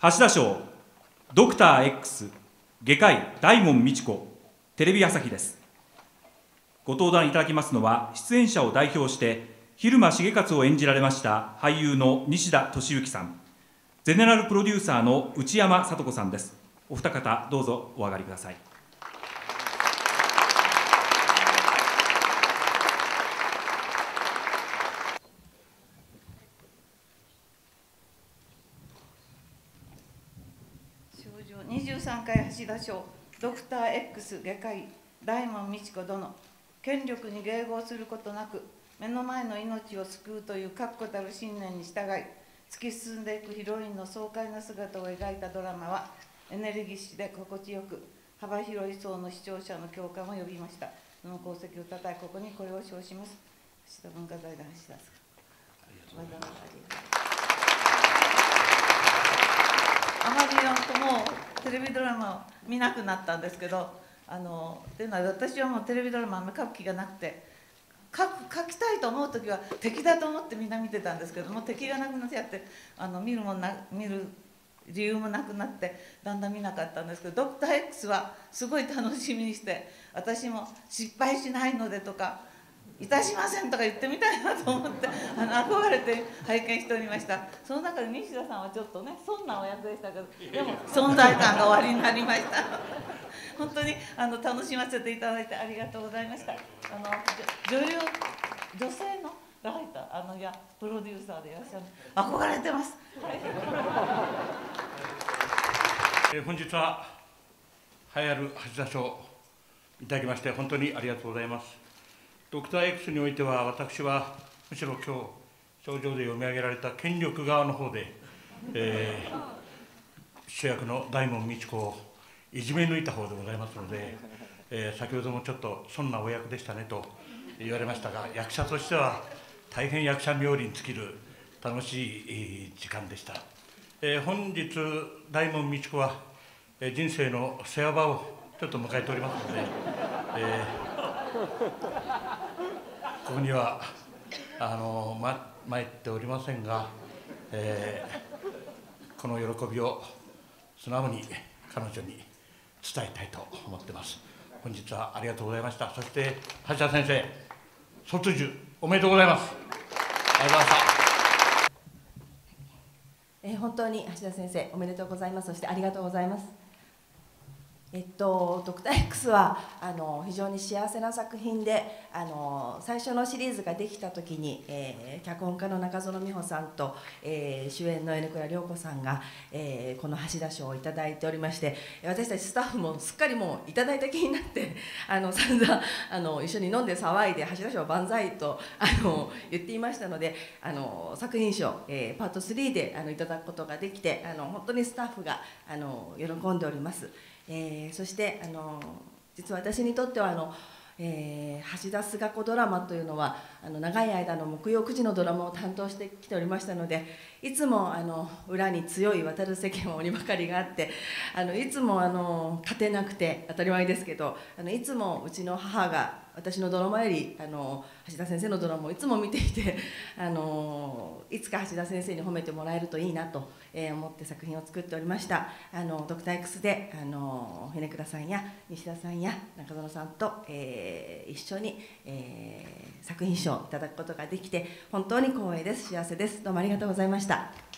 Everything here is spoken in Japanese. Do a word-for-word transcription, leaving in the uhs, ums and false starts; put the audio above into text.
橋田賞ドクター X 外科医大門未知子テレビ朝日です。ご登壇いただきますのは、出演者を代表して蛭間重勝を演じられました俳優の西田敏行さん、ゼネラルプロデューサーの内山聡子さんです。お二方どうぞお上がりください。 にじゅうさんかい橋田賞ドクター X 外科医大門未知子殿、権力に迎合することなく目の前の命を救うという確固たる信念に従い突き進んでいくヒロインの爽快な姿を描いたドラマはエネルギッシュで心地よく幅広い層の視聴者の共感を呼びました。その功績をたたえここにこれを称します。橋田文化財団橋田さん、わざわざありがとう。あまりなんかもうテレビドラマを見なくなったんですけど、あのっていうのは私はもうテレビドラマあんまり書く気がなくて、書く書きたいと思う時は敵だと思ってみんな見てたんですけども、敵がなくなっちゃってあの見るもんな見る理由もなくなってだんだん見なかったんですけど、ドクター X はすごい楽しみにして、私も失敗しないのでとかいたしませんとか言ってみたいなと思ってあの憧れて拝見しておりました。その中で西田さんはちょっとねそんなお役でしたけど、でも存在感がおありになりました本当にあの楽しませていただいてありがとうございました。あの女優女性のライターあのいやプロデューサーでいらっしゃる、憧れてます、はいえー、本日は栄えある橋田賞いただきまして本当にありがとうございます。ドクター X においては、私はむしろ今日、症状で読み上げられた権力側の方で、えー、主役の大門未知子をいじめ抜いた方でございますので、えー、先ほどもちょっとそんなお役でしたねと言われましたが、役者としては大変役者冥利に尽きる楽しい時間でした。えー、本日、大門未知子は、えー、人生の世話場をちょっと迎えておりますので、えーここにはあの、ま、参っておりませんが、えー、この喜びを素直に彼女に伝えたいと思っています。本日はありがとうございました。そして橋田先生、卒寿おめでとうございます。ありがとうございました。 えー、本当に橋田先生おめでとうございます。そしてありがとうございます。えっと、ドクター X はあの非常に幸せな作品で、あの最初のシリーズができた時に、えー、脚本家の中園美穂さんと、えー、主演の米倉涼子さんが、えー、この橋田賞をいただいておりまして、私たちスタッフもすっかりもういただいた気になってあの散々あの一緒に飲んで騒いで橋田賞万歳とあの言っていましたので、あの作品賞、えー、パートスリーであのいただくことができて、あの本当にスタッフがあの喜んでおります。えー、そしてあの実は私にとってはあの、えー、橋田壽賀子ドラマというのはあの長い間の木曜くじのドラマを担当してきておりましたので、いつもあの裏に強い渡る世間は鬼ばかりがあって、あのいつもあの勝てなくて当たり前ですけど、あのいつもうちの母が私のドラマよりあの橋田先生のドラマをいつも見ていて、あのいつか橋田先生に褒めてもらえるといいなと、えー、思って作品を作っておりました。あのドクター X であの米倉さんや西田さんや中園さんと、えー、一緒に、えー、作品賞をいただくことができて本当に光栄です。幸せです。どうもありがとうございました。